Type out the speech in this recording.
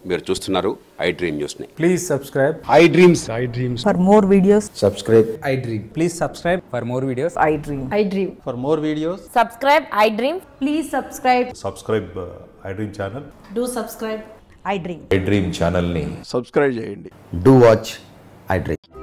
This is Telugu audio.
మీరు చూస్తున్నారు iDream న్యూస్ని. Please subscribe iDreams. For more videos, Subscribe. iDream. Please subscribe for more videos. iDream. iDream. For more videos, Subscribe iDream. Please subscribe subscribe iDream channel. Do subscribe. iDream. iDream ఛానల్ని Subscribe చేయండి. Do watch iDream.